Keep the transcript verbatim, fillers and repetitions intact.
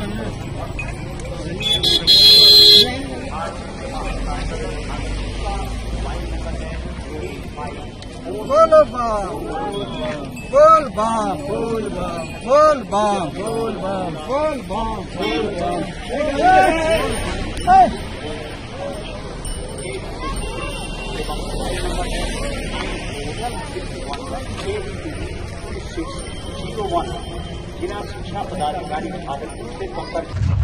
बोलो बाम, बोल बाम, बोल बाम, बोल बाम, बोल बाम, बोल बाम, बोल बाम। जिला सूचना पदाधिकारी भागलपुर से संपर्क